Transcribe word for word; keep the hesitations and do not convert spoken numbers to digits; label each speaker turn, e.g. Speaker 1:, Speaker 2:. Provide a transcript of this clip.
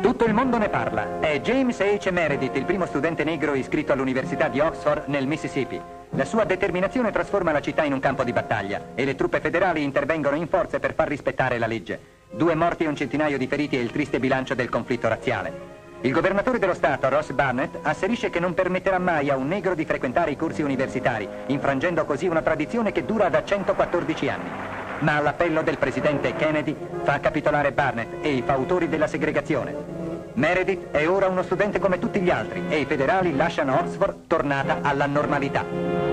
Speaker 1: Tutto il mondo ne parla. È James H. Meredith, il primo studente negro iscritto all'Università di Oxford nel Mississippi. La sua determinazione trasforma la città in un campo di battaglia e le truppe federali intervengono in forze per far rispettare la legge. Due morti e un centinaio di feriti è il triste bilancio del conflitto razziale. Il governatore dello Stato, Ross Barnett, asserisce che non permetterà mai a un negro di frequentare i corsi universitari, infrangendo così una tradizione che dura da centoquattordici anni. Ma all'appello del presidente Kennedy fa capitolare Barnett e i fautori della segregazione. Meredith è ora uno studente come tutti gli altri e i federali lasciano Oxford tornata alla normalità.